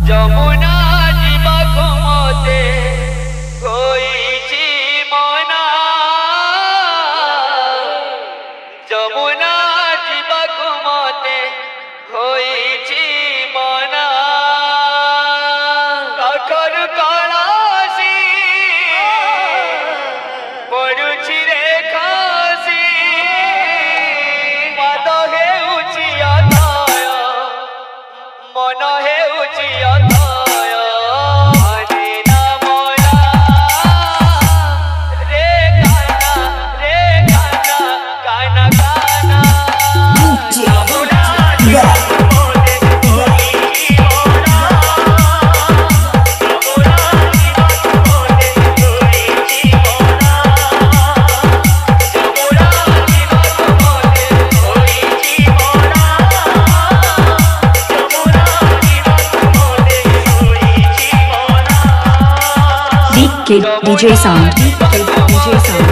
যমুনা জীবাকু মতে হইছি মনা যমুনা জীবাকু মতে হইছি মনা কাকর কলাসি পড়ুছি রে খাসি পাদ হেউছি অথয় মন হেউছি অথয় হরে নাম রে কানা কানা কানা Jamuna DJ Sound. DJ Sound.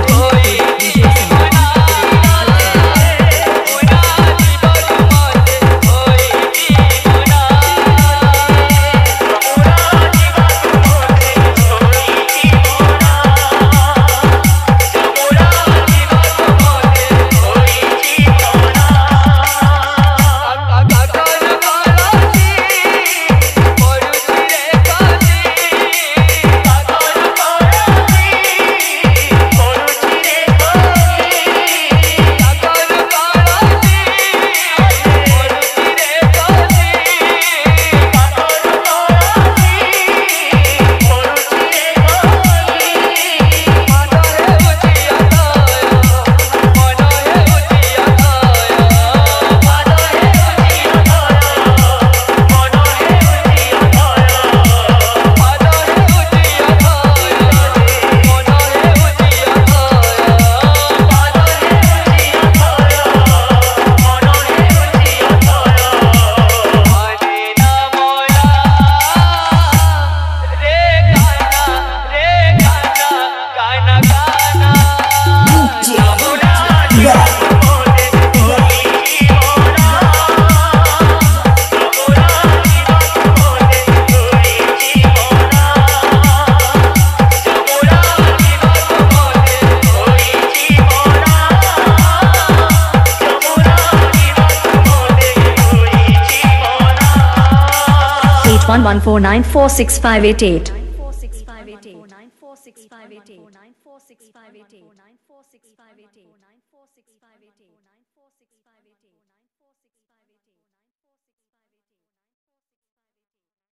One 1494658.